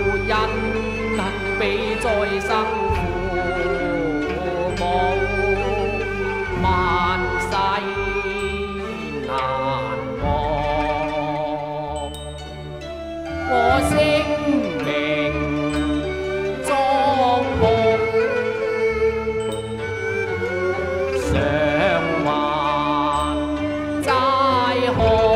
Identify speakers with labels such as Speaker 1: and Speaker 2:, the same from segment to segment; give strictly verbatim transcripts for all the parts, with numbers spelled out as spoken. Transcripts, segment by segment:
Speaker 1: 因更比再生父母，萬世難忘。我聲名莊目，償還債項。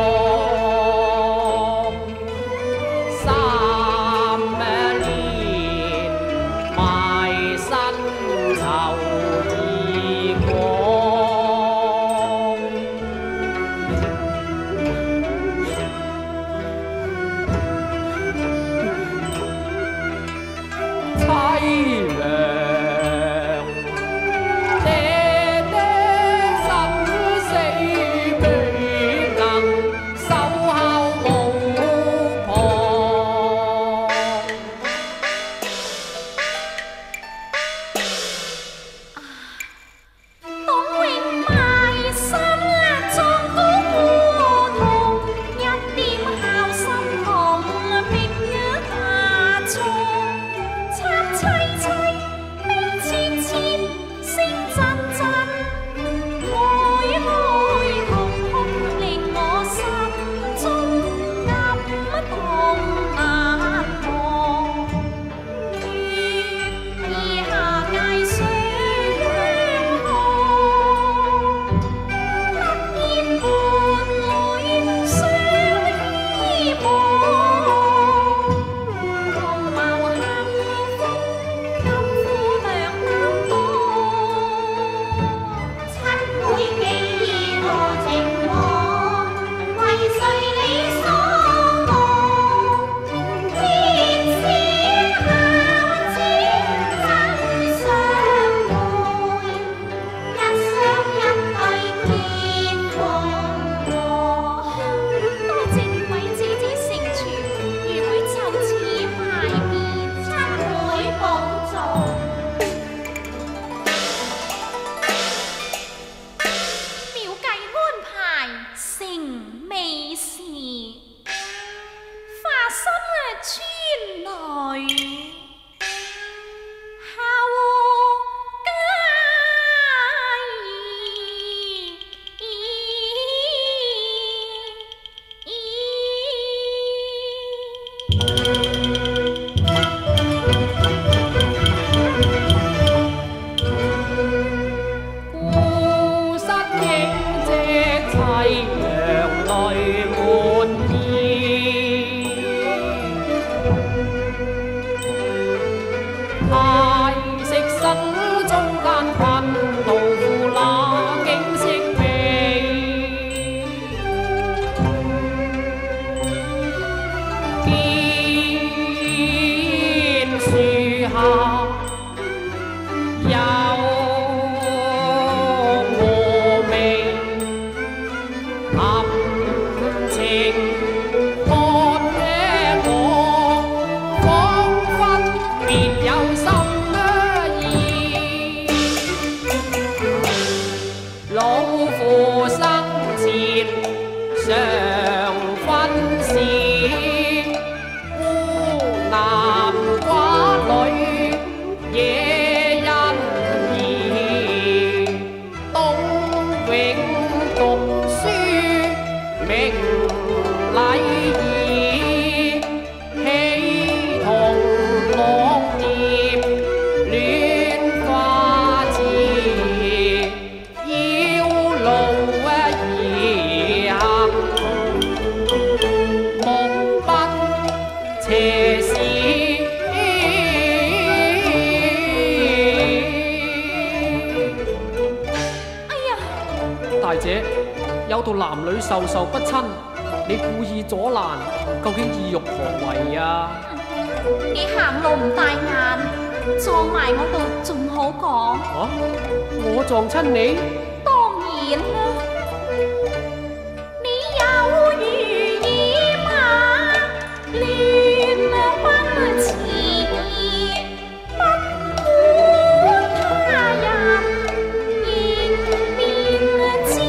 Speaker 2: 有道男女授受不親，你故意阻攔，究竟意欲何為啊？
Speaker 3: 你行路唔帶眼，撞埋我度仲好講。
Speaker 2: 啊！我撞親你？
Speaker 3: 當然啦，你有如野馬，亂奔馳，不管他人應變知，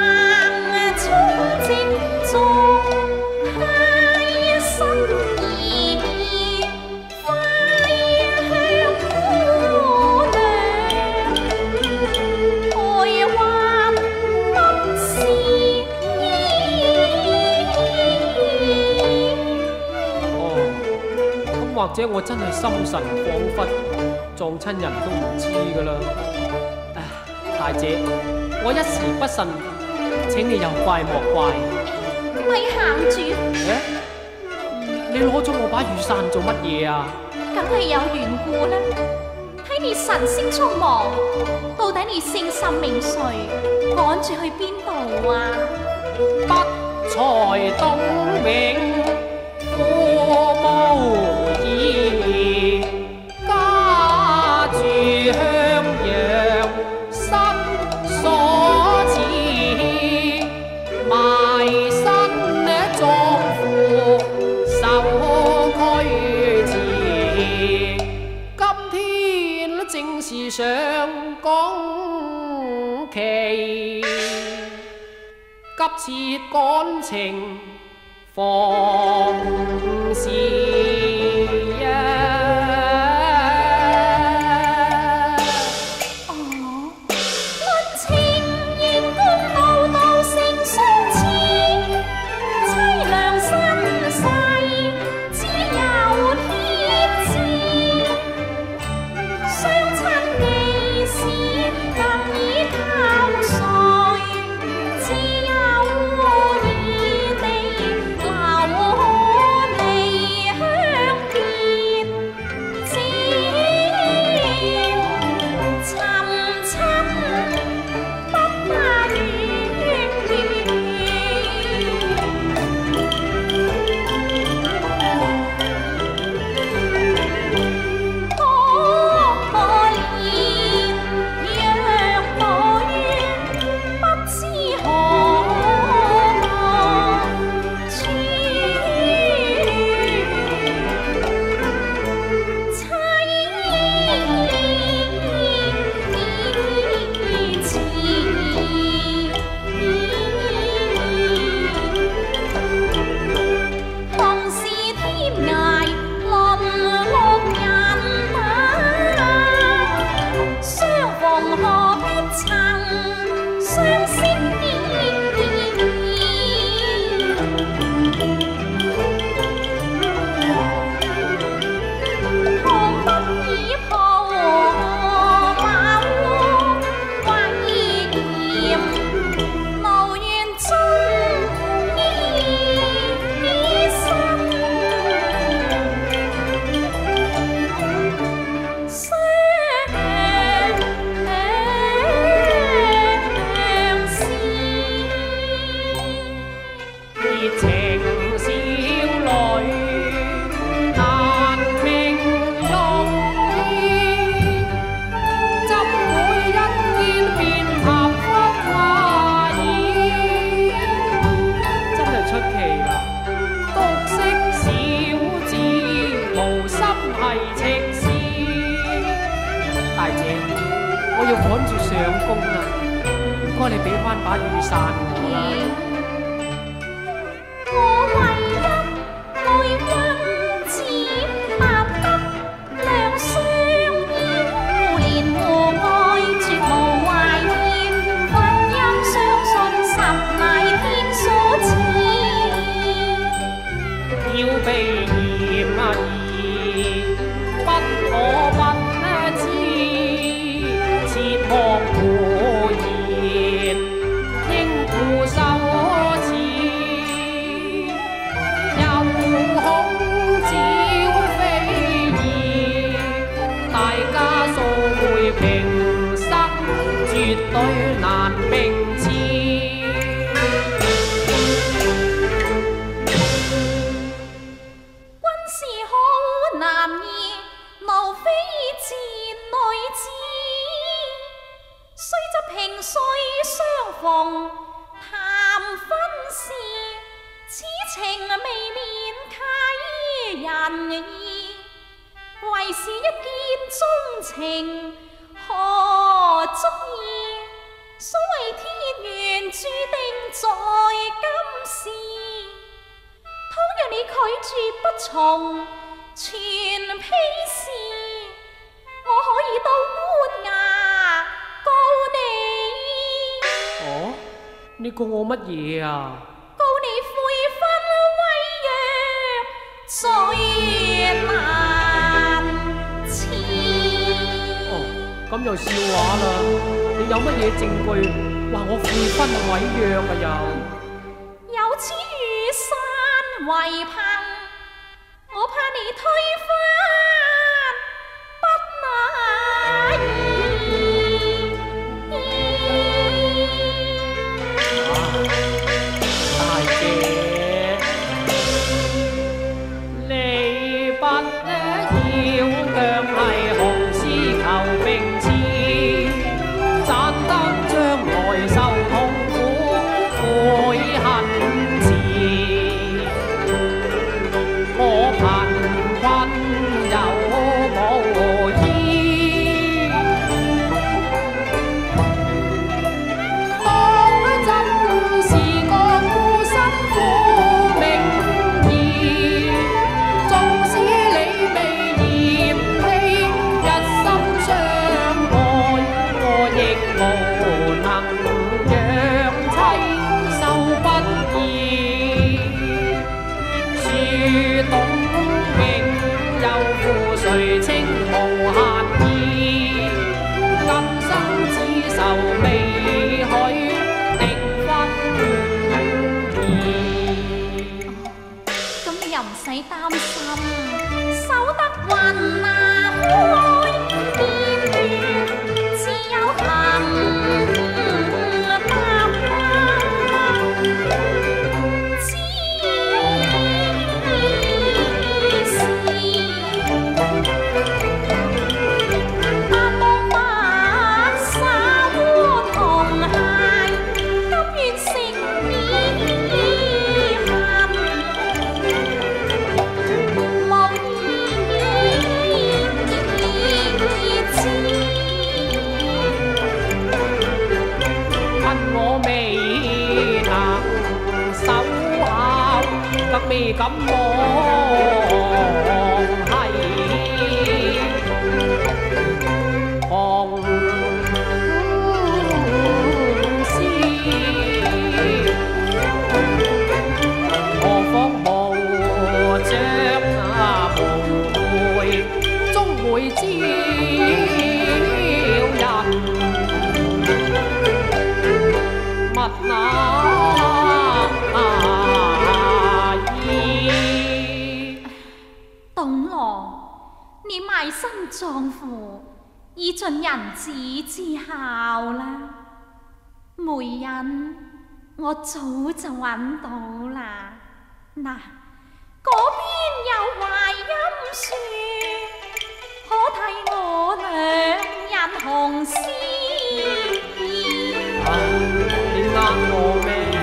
Speaker 3: 橫衝直撞，太心意。
Speaker 2: 或者我真係心神恍惚，撞親人都唔知噶啦。唉，大姐，我一時不慎，請你有怪莫怪。
Speaker 3: 咪行住！
Speaker 2: 誒，你攞咗我把雨傘做乜嘢啊？
Speaker 3: 梗係有緣故啦。睇你神色匆忙，到底你姓甚名誰？趕住去邊度啊？
Speaker 1: 不才東永父無兒，家住襄陽身所似，埋身葬父受驅馳。今天正是上崗期，急切趕程奉事啊！
Speaker 3: 哦，論情願公路道成相似，凄涼身世只有貼紙，相親幾時能以頭緒，只有異地留離鄉別子，尋親不怕遠，多年若無緣，不知何處遲。同是天涯淪落人啊，相逢何必曾相識同不以抱把窩威嚴，無緣終依身，相思。
Speaker 1: 熱情少女難平容易，怎會一見便合腹懷意？
Speaker 2: 真係出奇啦！
Speaker 1: 獨識小子無心係情事，
Speaker 2: 大姐，我要趕住上工啦，唔該你俾翻把雨傘我啦。
Speaker 3: 我唯一愛君似白鴿，兩相依互憐互愛，絕無懷念。婚姻相信十乃天所賜。
Speaker 1: 要避嫌疑，不可不知，切莫胡言，應付羞恥。又恐招非議，大家素會平生，絕對難並持。
Speaker 3: 君是好男兒，無非賤女子。雖則萍水相逢談婚事，此情未免啟人意。為是一見鍾情何足意？所謂天緣注定在今時。倘若你拒絕不從，全披事，我可以到官衙告你。
Speaker 2: 哦，你告我乜嘢啊？
Speaker 3: 告你悔婚違約，罪難。
Speaker 2: 咁又笑話啦！你有乜嘢證據話我悔婚毀約啊？又
Speaker 3: 有此雨傘為憑，我怕你推翻不能。擔心守得雲南開，見斷只有含答之事，但望白沙烏同鞋，甘願誠意恨。未敢望係紅絲，何況無着那無悔，終會招人勿那。你賣身葬父，已盡人子之孝啦。媒人我早就揾到啦。嗱，嗰邊有槐蔭樹，可替我兩人紅絲。
Speaker 2: 啊，你呃我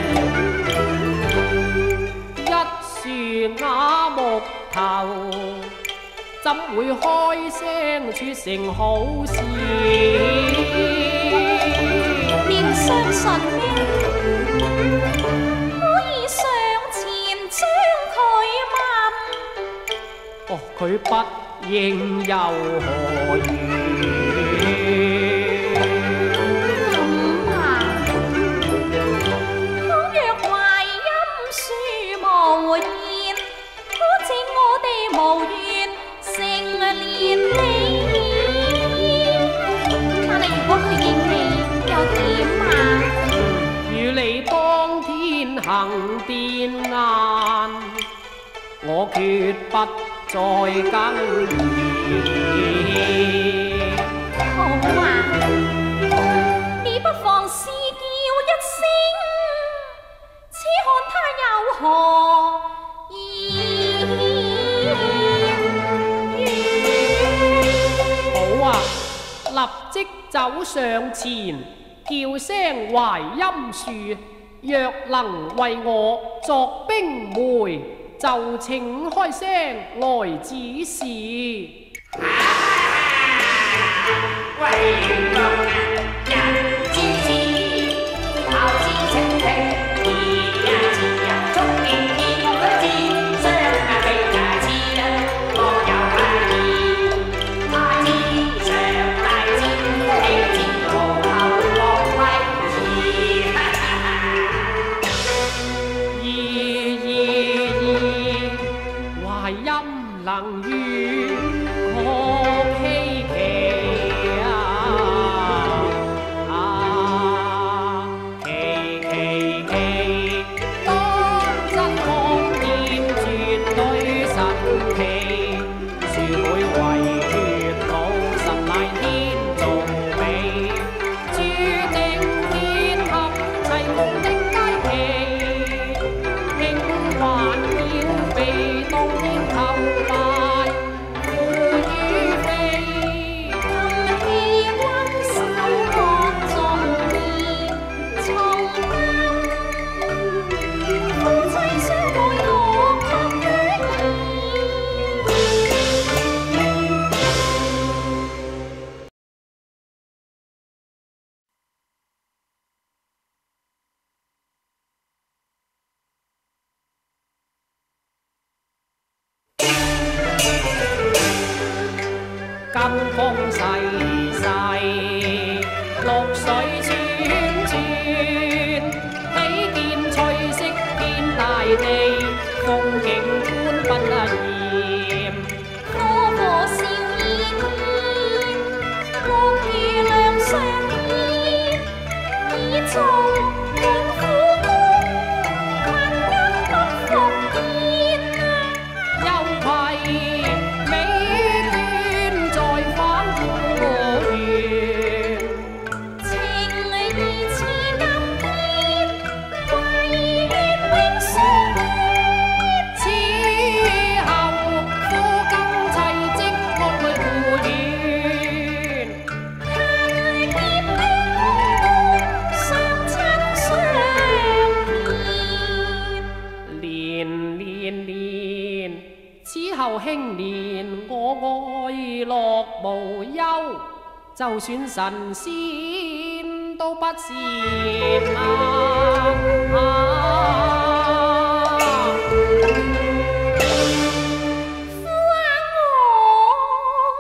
Speaker 2: 咩？一樹啞木頭，怎會開聲説成好事？
Speaker 3: 你唔相信咩？可以上前將佢問。
Speaker 2: 哦，佢不應又何如？
Speaker 3: 咁啊，倘若槐蔭樹無言，可借我哋無緣。成連理，但係如果佢認你又點啊？
Speaker 2: 與你當天行電難，我決不再更言。
Speaker 3: 好啊，你不妨試叫一聲，且看他有何意。
Speaker 2: 立即走上前，叫聲槐蔭樹，若能為我作兵媒，就請開聲來指示。能遇可希奇啊！ 風細細，綠水串串，喜見翠色遍大地，風景觀不厭。
Speaker 3: 多個笑意見，樂意兩相牽，已做滿苦功，困厄不復見。
Speaker 2: 又攜美眷再返故園，
Speaker 3: 情意似金邊，懷念永相戀。
Speaker 2: 此後苦更凄積愛故園。
Speaker 3: 盼結冰相親相連。
Speaker 2: 年年年，此後興年，我愛樂無憂，就算神仙都不羨啊！啊
Speaker 3: 夫啊我我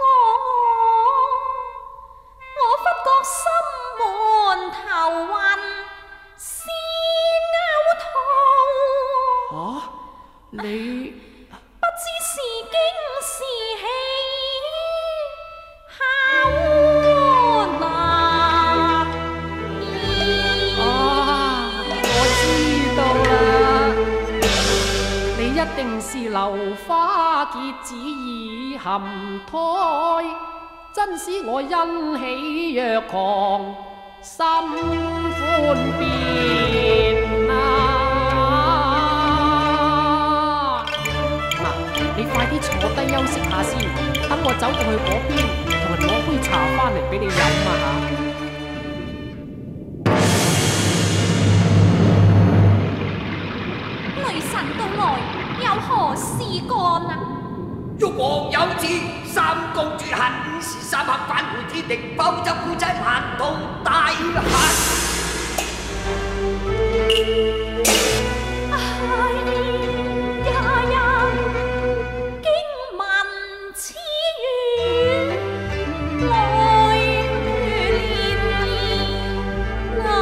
Speaker 3: 我，我忽覺心滿頭暈，是拗肚。
Speaker 2: 啊，你
Speaker 3: 不知是驚是喜，考難言。
Speaker 2: 啊，我知道啦，你一定是流花結子已含胎，真使我欣喜若狂，心歡變啊！嗱，你快啲坐低休息下先，等我走過去嗰邊，同人攞杯茶翻嚟俾你飲啊嚇！
Speaker 3: 雷神到來，有何事幹啊？
Speaker 4: 玉皇有旨，三公主限五時三刻返回天庭，否則故仔難逃大限。
Speaker 3: 哎呀呀，經聞此語，來連連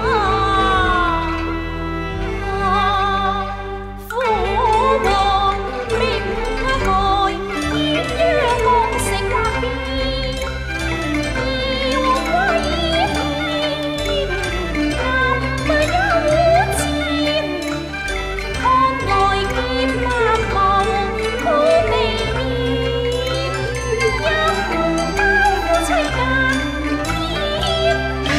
Speaker 3: 啊！父王命外，鴛鴦共成畫變，要威脅，暗不休戰。看來見萬無苦未眠，因交夫妻間見面。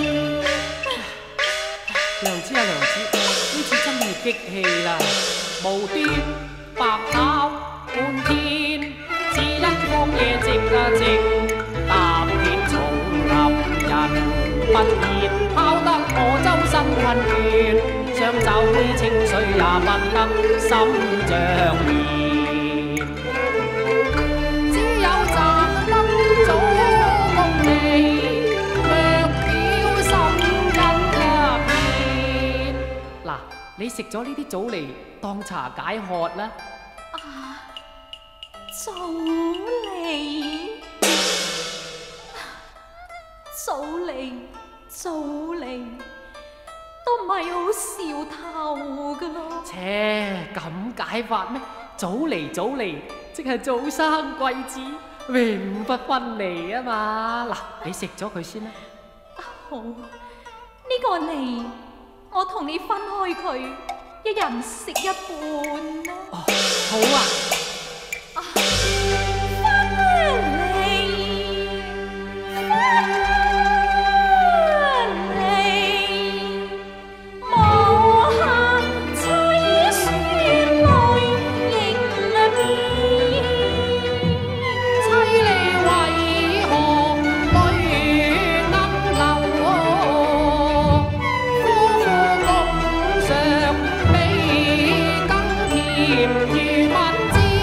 Speaker 2: 娘子啊娘子，呢次真係激氣啦！無端白跑半天，只因荒野寂啊靜，踏遍叢林人不熱，拋得我周身困倦，想找杯清水也不得心像棉。只有賺得早共利，略表心筋一片。嗱，你食咗呢啲棗嚟當茶解渴啦。
Speaker 3: 啊，棗梨，棗梨，棗梨，都唔係好兆頭噶咯。
Speaker 2: 切，咁解法咩？早嚟早嚟，即係早生貴子，永不分離啊嘛！嗱，你食咗佢先啦。
Speaker 3: 好，呢、個梨我同你分開佢，一人食一半啦。
Speaker 2: 哦，好啊。
Speaker 3: 啊，分梨，分梨，無限凄酸淚盈面。
Speaker 2: 凄厲為何淚暗流？夫婦共嘗美，更甜如蜜餞。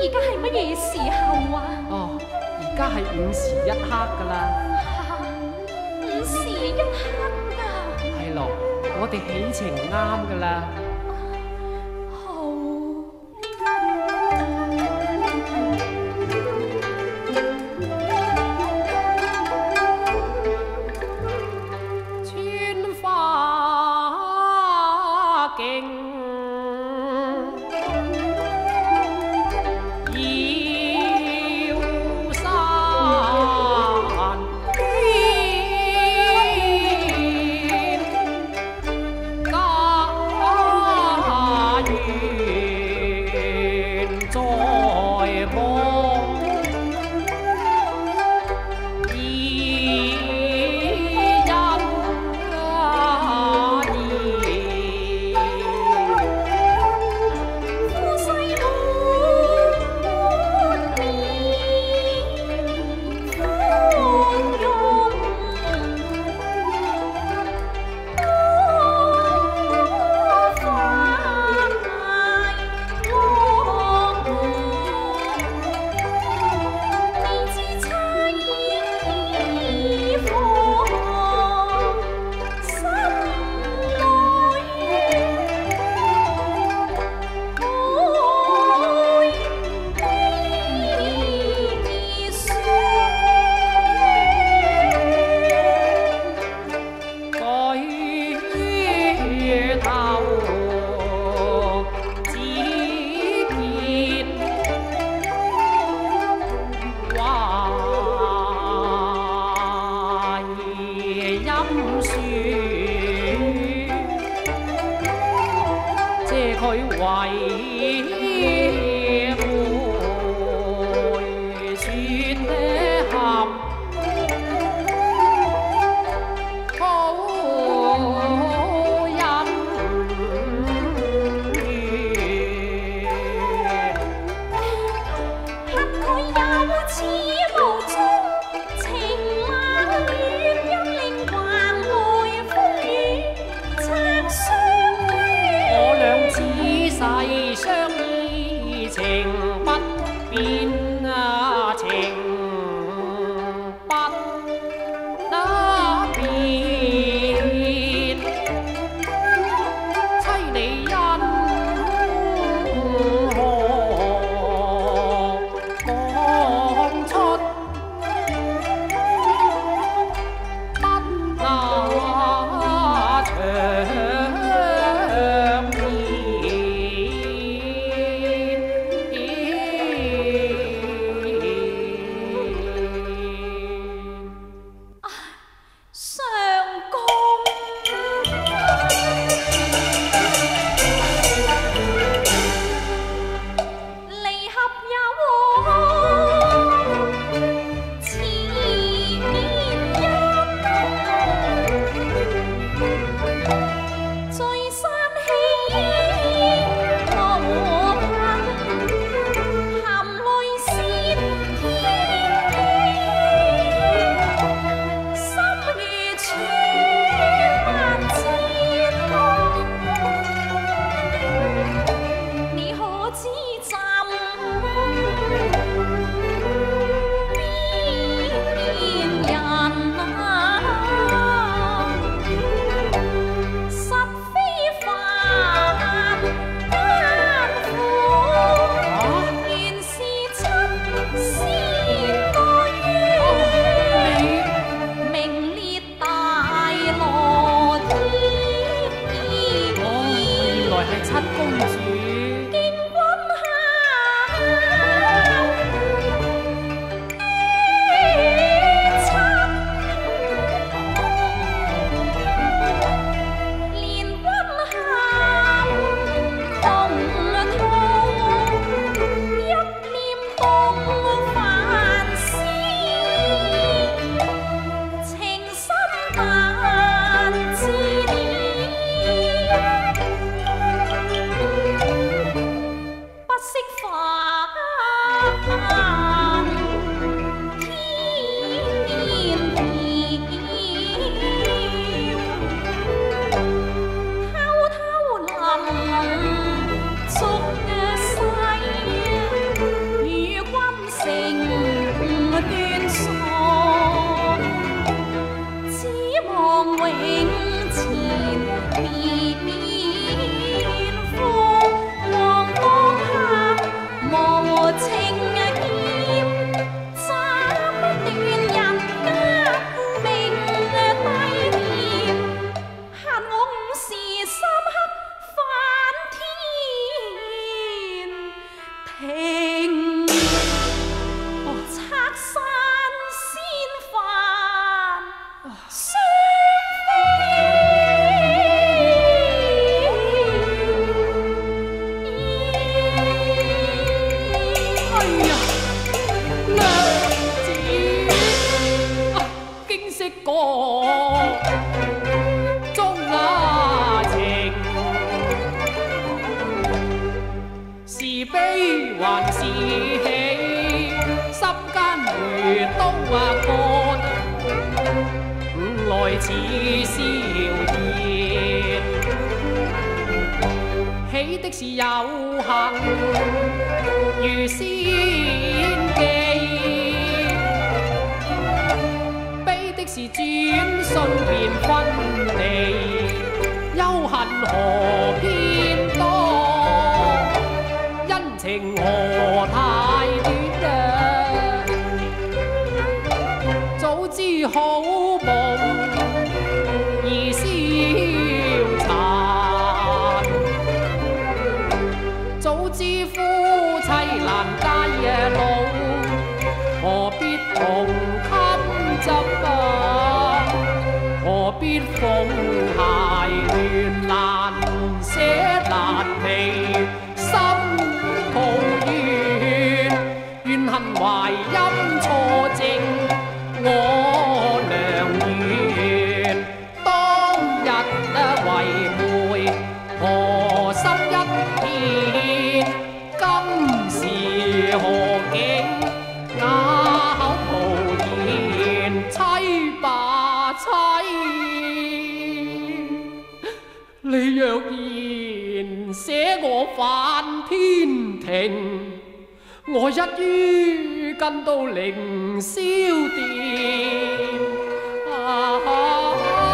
Speaker 3: 而家係乜嘢時候啊？
Speaker 2: 哦，而家係午時一刻㗎啦。
Speaker 3: 嚇，午時一刻啊！
Speaker 2: 係咯，我哋起程啱㗎啦。 似笑言，喜的是有幸如仙記，悲的是轉瞬便分離，憂恨何偏多，恩情何太短啊！早知好夢何必同襟執啊？何必縫鞋亂難捨難離，心抱怨怨恨懷陰錯正我良緣，當日為媒何心一片，今時何景？啞口無言，妻吧妻，你若然捨我返天庭，我一於跟到凌霄殿。啊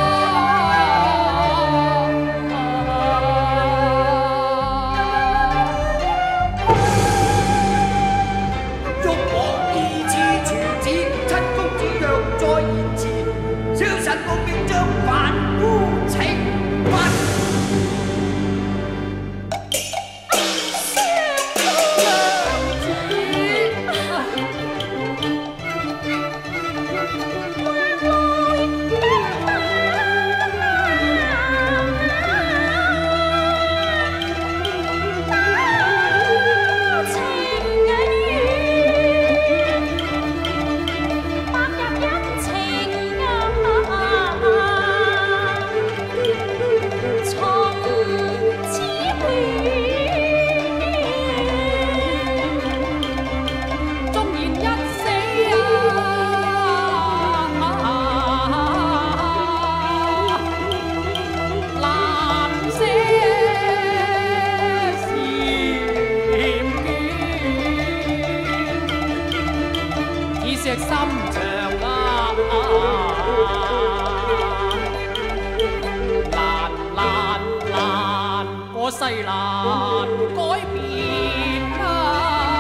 Speaker 2: 世難改變啊！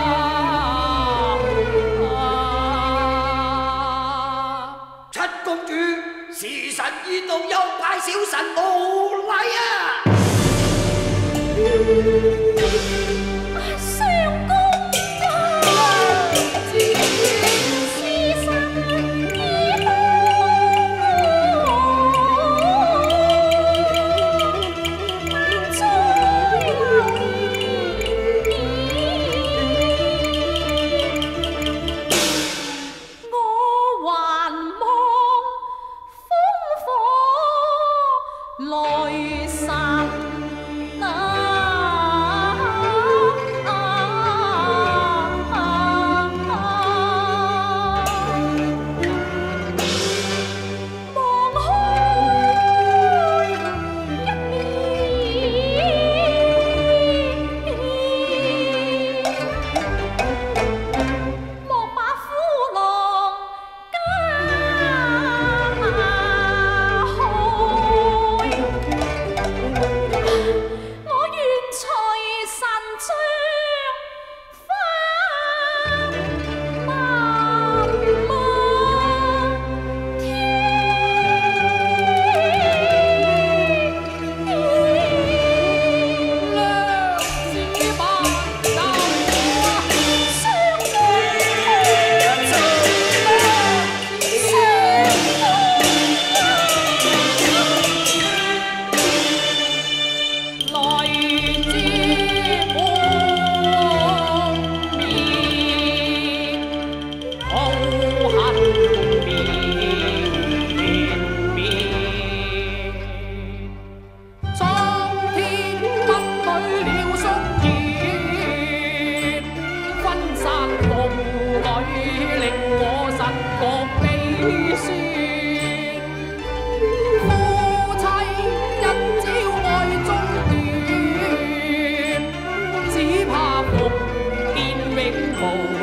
Speaker 4: 七公主，時辰已到，休派小臣無禮啊！
Speaker 2: 算。夫妻一朝愛中斷，只怕復見永無。